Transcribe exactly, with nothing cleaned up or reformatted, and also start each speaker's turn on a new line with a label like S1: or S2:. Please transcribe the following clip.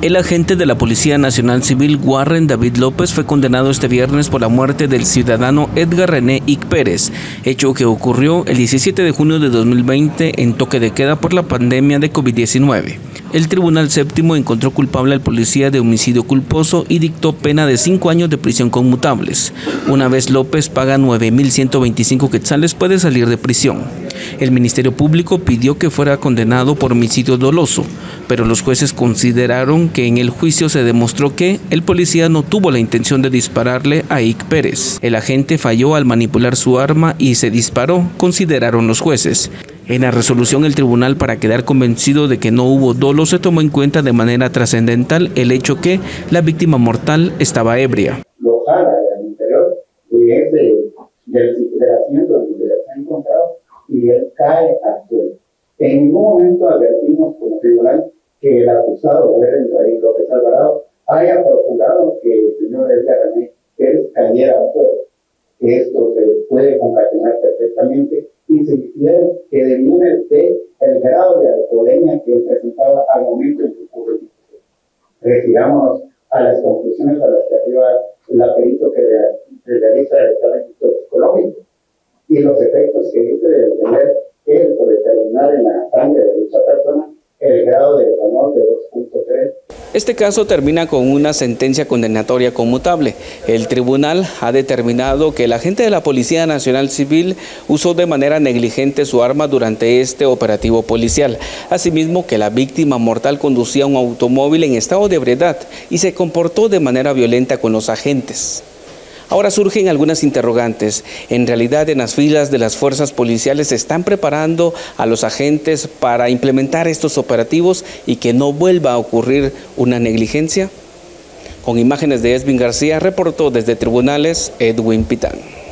S1: El agente de la Policía Nacional Civil Warren David López fue condenado este viernes por la muerte del ciudadano Edgar René Ick Pérez, hecho que ocurrió el diecisiete de junio de dos mil veinte en toque de queda por la pandemia de COVID diecinueve. El Tribunal Séptimo encontró culpable al policía de homicidio culposo y dictó pena de cinco años de prisión conmutables. Una vez López paga nueve mil ciento veinticinco quetzales, puede salir de prisión. El Ministerio Público pidió que fuera condenado por homicidio doloso, pero los jueces consideraron que en el juicio se demostró que el policía no tuvo la intención de dispararle a Ick Pérez. El agente falló al manipular su arma y se disparó, consideraron los jueces. En la resolución, el tribunal, para quedar convencido de que no hubo dolo, se tomó en cuenta de manera trascendental el hecho que la víctima mortal estaba ebria.
S2: Lo jala al interior de ese, del, del asiento donde se ha encontrado y él cae al suelo. En ningún momento advertimos como tribunal que el acusado, David López Alvarado, haya procurado que el señor Edgar René Pérez cayera al suelo. Esto se puede concatenar perfectamente y se difiere que deviene de el grado de alcoholemia que él presentaba al momento en que ocurre el suceso. Refirámonos a las conclusiones a las que arriba la perito que realiza el examen psicológico y los efectos que dice de tener él por determinar en la sangre de dicha persona el grado de etanol de dos punto tres.
S1: Este caso termina con una sentencia condenatoria conmutable. El tribunal ha determinado que el agente de la Policía Nacional Civil usó de manera negligente su arma durante este operativo policial. Asimismo, que la víctima mortal conducía un automóvil en estado de ebriedad y se comportó de manera violenta con los agentes. Ahora surgen algunas interrogantes. En realidad, en las filas de las fuerzas policiales se están preparando a los agentes para implementar estos operativos y que no vuelva a ocurrir una negligencia. Con imágenes de Edwin García, reportó desde Tribunales Edwin Pitán.